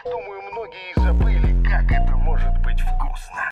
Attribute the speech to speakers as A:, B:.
A: Думаю, многие забыли, как это может быть вкусно.